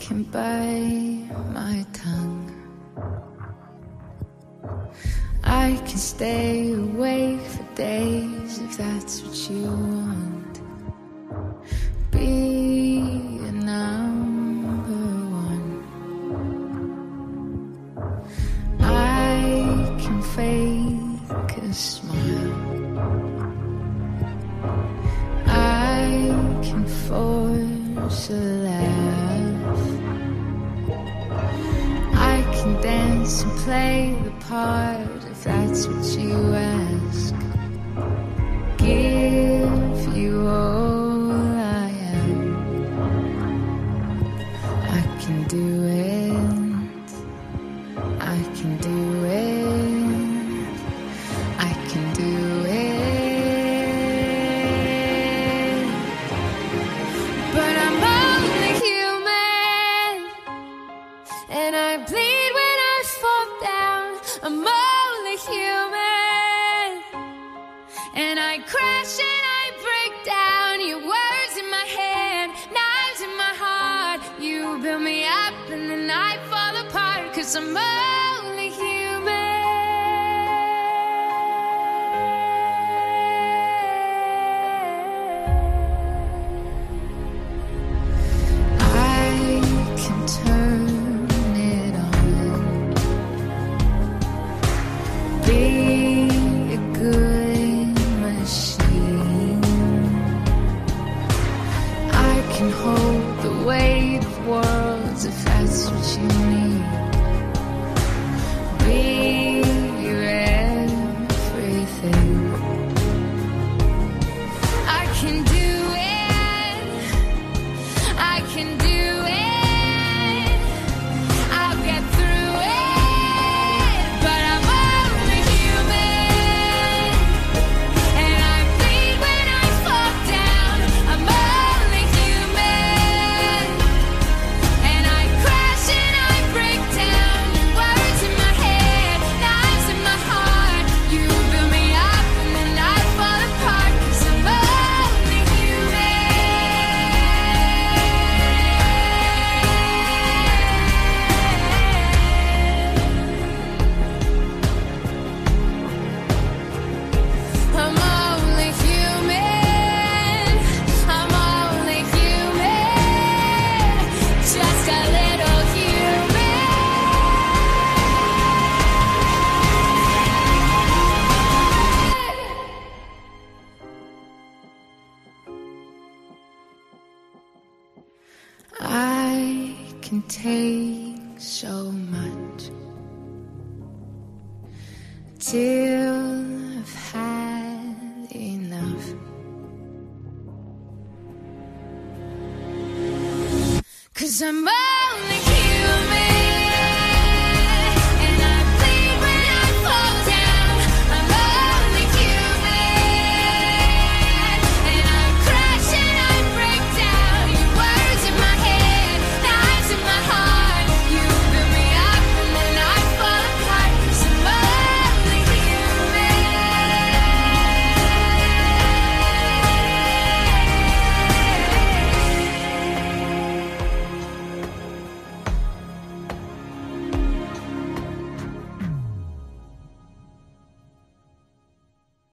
can bite my tongue. I can stay awake for days if that's what you want. Be a number one. I can fake a smile. I can force a laugh. I can dance and play the part if that's what you ask. Give you all I am. I can do it. I can do it. I can do it. But I'm only human, and I bleed when I fall down. I'm only human, and I crash and I break down. Your words in my head, knives in my heart. You build me up and then I fall apart, 'cause I'm only human. I can turn it on. Be a good machine. I can hold the weight of worlds if that's what you need. Be your everything. I can do it. I can do it. I'll get through it. But I'm only human, and I bleed when I fall down. I'm only human, and I crash and I break down. Words in my head, knives in my heart. You build me up and then I fall apart, 'cause I'm only I'm only human. I'm only human. Just a little human. I can take so much till I've had enough. 'Cause I'm only